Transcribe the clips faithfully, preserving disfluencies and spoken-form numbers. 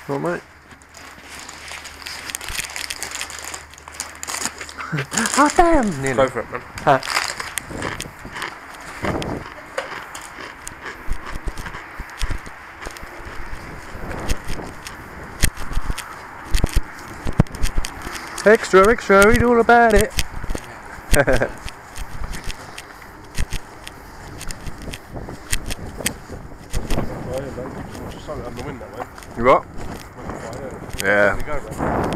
What, mate? Oh damn! Nearly. Go for it, man. Huh. Extra, extra, read all about it. Just something under the window, mate. You what? Yeah. Yeah. Go,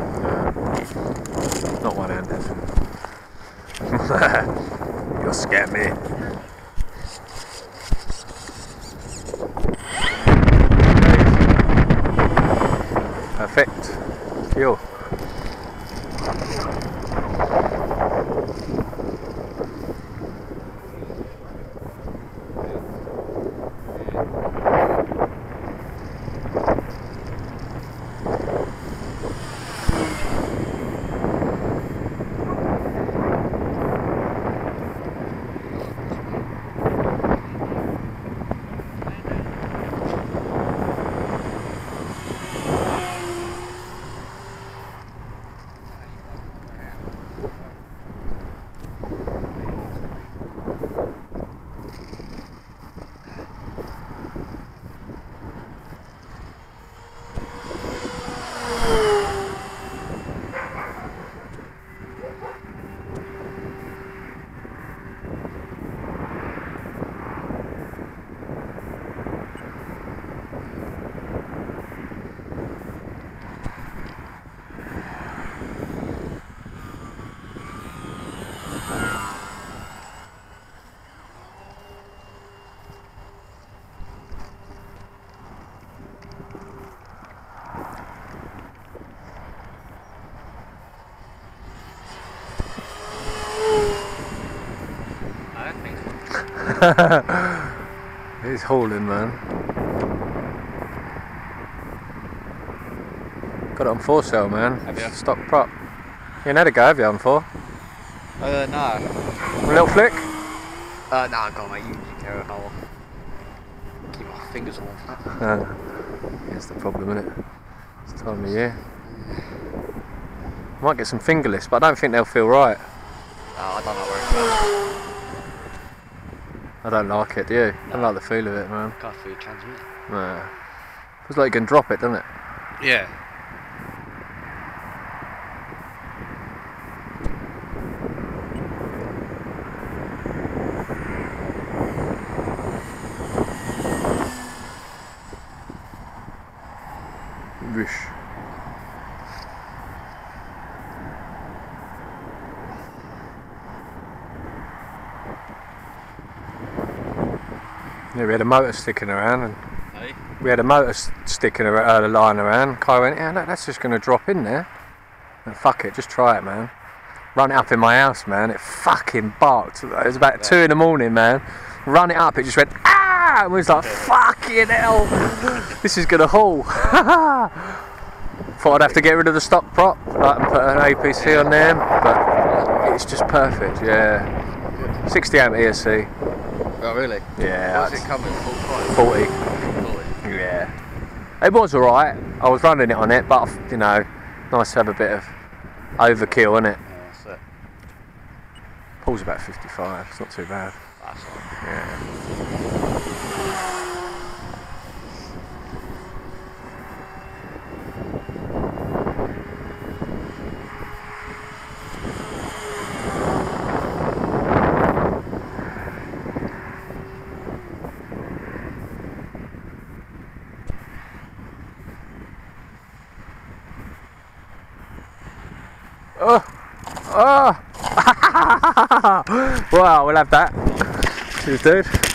Yeah. Not one-handed. You'll scare me. Perfect. Kill. He's hauling, man. Got it on for sale, man. Have you? Stock prop. You ain't had a go, have you, on for? Uh, no. A little flick? Uh, no, go on, mate. You, you carry on. I'll keep my fingers warm. Uh, that's the problem, isn't it? It's time of year. Might get some fingerless, but I don't think they'll feel right. Oh, I don't know where it's going. I don't like it, do you? I don't like the feel of it, man. Can't feel transmit. Nah. Feels like you can drop it, doesn't it? Yeah. Whoosh. Yeah, we had a motor sticking around, and Hey? we had a motor s- sticking around, uh, lying around. Kai went, yeah, look, that's just going to drop in there. And fuck it, just try it, man. Run it up in my house, man. It fucking barked. It was about yeah. two in the morning, man. Run it up, it just went, ah! And we was like, fucking hell, this is going to haul. Thought I'd have to get rid of the stock prop, like, and put an A P C on there, but it's just perfect, yeah. sixty amp E S C. Oh, really? Yeah. What's it come with? Full price? forty. forty? Yeah. It was alright. I was running it on it, but, you know, nice to have a bit of overkill, isn't it? Yeah, that's it. Pulls about fifty-five, it's not too bad. That's all right. Yeah. Oh! Oh! Wow, we'll have that. Cheers, dude.